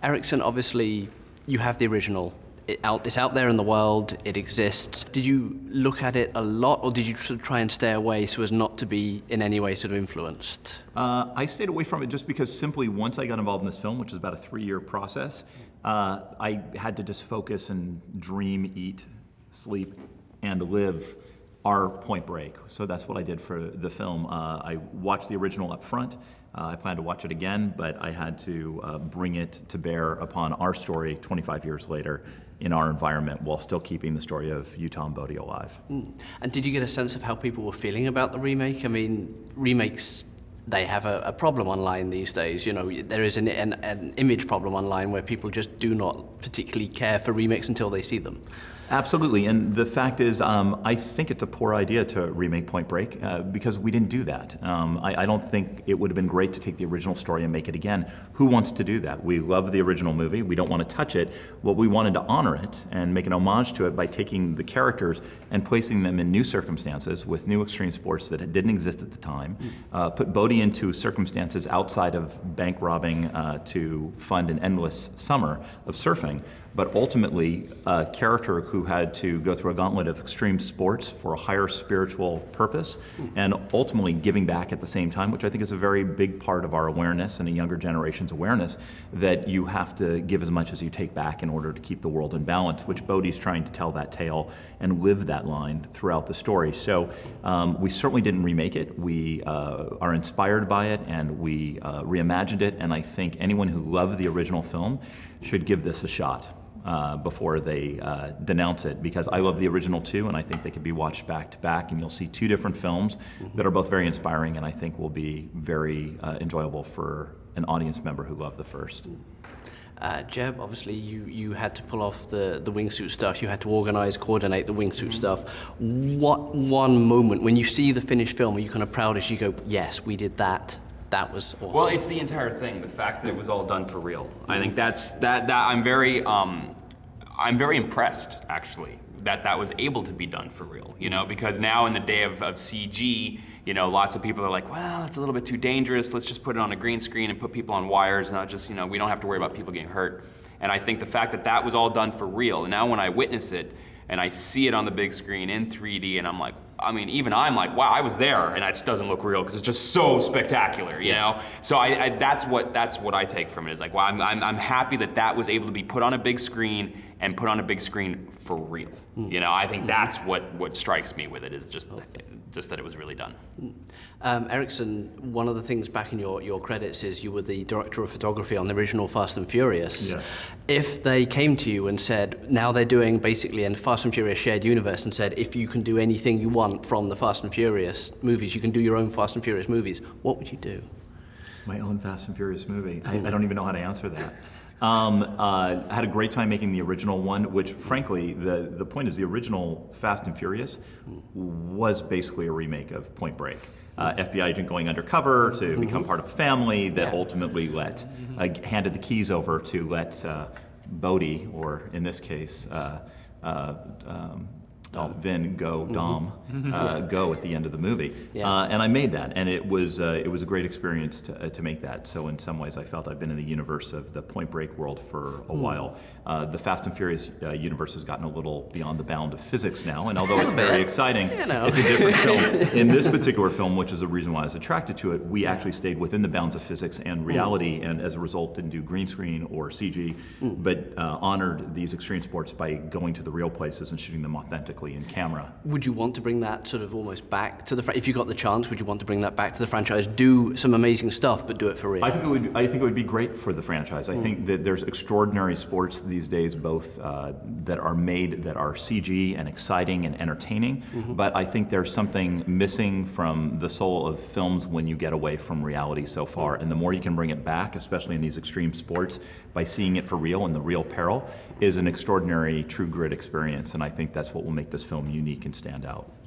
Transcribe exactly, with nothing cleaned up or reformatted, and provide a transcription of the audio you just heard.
Erikson, obviously, you have the original. It out, it's out there in the world, it exists. Did you look at it a lot, or did you sort of try and stay away so as not to be in any way sort of influenced? Uh, I stayed away from it just because simply once I got involved in this film, which was about a three-year process, uh, I had to just focus and dream, eat, sleep, and live our Point Break. So that's what I did for the film. Uh, I watched the original up front. Uh, I plan to watch it again, but I had to uh, bring it to bear upon our story twenty-five years later in our environment while still keeping the story of Utah and Bodhi alive. Mm. And did you get a sense of how people were feeling about the remake? I mean, remakes, they have a, a problem online these days. You know, there is an, an, an image problem online where people just do not particularly care for remakes until they see them. Absolutely, and the fact is, um, I think it's a poor idea to remake Point Break uh, because we didn't do that. Um, I, I don't think it would have been great to take the original story and make it again. Who wants to do that? We love the original movie, we don't want to touch it. Well, we wanted to honor it and make an homage to it by taking the characters and placing them in new circumstances with new extreme sports that didn't exist at the time, uh, put Bodhi into circumstances outside of bank robbing uh, to fund an endless summer of surfing, but ultimately a character who had to go through a gauntlet of extreme sports for a higher spiritual purpose and ultimately giving back at the same time, which I think is a very big part of our awareness and a younger generation's awareness, that you have to give as much as you take back in order to keep the world in balance, which Bodhi's trying to tell that tale and live that line throughout the story. So um, we certainly didn't remake it. We uh, are inspired by it and we uh, reimagined it, and I think anyone who loved the original film should give this a shot. Uh, before they uh, denounce it, because I love the original too, and I think they can be watched back to back, and you'll see two different films mm-hmm. that are both very inspiring and I think will be very uh, enjoyable for an audience member who loved the first. Uh, Jeb, obviously you, you had to pull off the, the wingsuit stuff, you had to organize, coordinate the wingsuit mm-hmm. stuff. What one moment, when you see the finished film, are you kind of proud as you go, yes, we did that? That was awesome. Well, it's the entire thing. The fact that it was all done for real. I think that's that. That I'm very, um, I'm very impressed actually that that was able to be done for real. You know, because now in the day of, of C G, you know, lots of people are like, well, it's a little bit too dangerous. Let's just put it on a green screen and put people on wires. Not just, you know, we don't have to worry about people getting hurt. And I think the fact that that was all done for real. And now when I witness it and I see it on the big screen in three D, and I'm like, I mean, even I'm like, wow, I was there, and it just doesn't look real because it's just so spectacular, you know. So I, I, that's what that's what I take from it is like, well, I'm, I'm I'm happy that that was able to be put on a big screen and put on a big screen for real. Mm. You know, I think that's what what strikes me with it is just just that it was really done. Um, Erikson, one of the things back in your your credits is you were the director of photography on the original Fast and Furious. Yes. If they came to you and said, now they're doing basically a Fast and Furious shared universe, and said, if you can do anything you want from the Fast and Furious movies, you can do your own Fast and Furious movies, what would you do? My own Fast and Furious movie? I, I don't even know how to answer that. Um, uh, I had a great time making the original one, which frankly, the, the point is the original Fast and Furious was basically a remake of Point Break. Uh, F B I agent going undercover to mm-hmm. become part of a family that yeah. ultimately let, uh, handed the keys over to let uh, Bodhi, or in this case, uh, uh, um, Uh, Vin go Dom mm-hmm. uh, go at the end of the movie, yeah. uh, and I made that, and it was uh, it was a great experience to uh, to make that. So in some ways, I felt I've been in the universe of the Point Break world for a mm. while. Uh, the Fast and Furious uh, universe has gotten a little beyond the bound of physics now, and although it's very exciting, you know. It's a different film. In this particular film, which is the reason why I was attracted to it, we actually stayed within the bounds of physics and reality, mm. and as a result, didn't do green screen or C G, mm. but uh, honored these extreme sports by going to the real places and shooting them authentically in camera. Would you want to bring that sort of almost back to the, if you got the chance, would you want to bring that back to the franchise, do some amazing stuff, but do it for real? I think it would, I think it would be great for the franchise. I mm. think that there's extraordinary sports these days, both uh, that are made that are C G and exciting and entertaining, mm-hmm. but I think there's something missing from the soul of films when you get away from reality so far. Mm. And the more you can bring it back, especially in these extreme sports, by seeing it for real and the real peril, is an extraordinary true grit experience, and I think that's what will make this film unique and stand out.